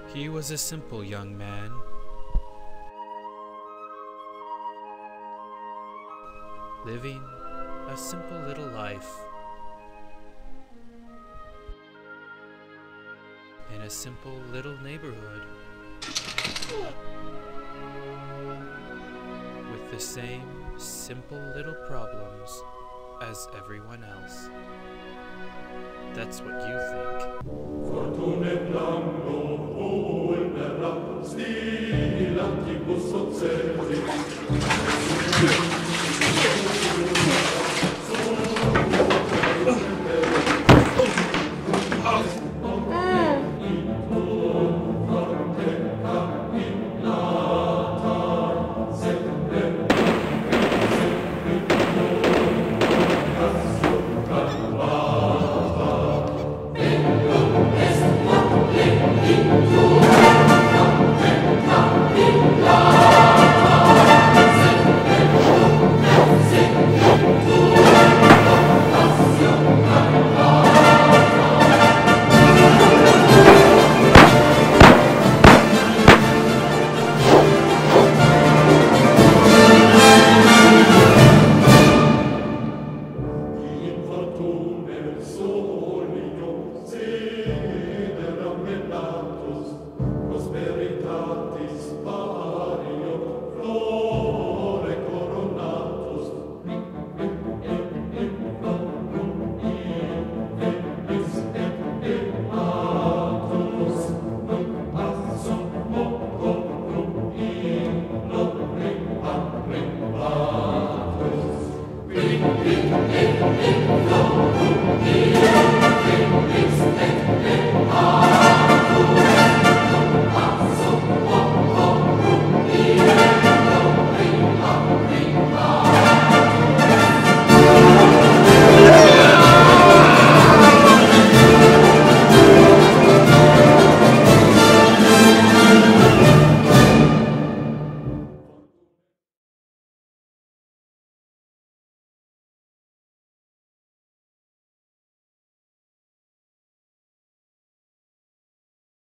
He was a simple young man. Living a simple little life in a simple little neighborhood with the same simple little problems as everyone else. That's what you think. Fortunet lango vulnera, stili lati busso zeri.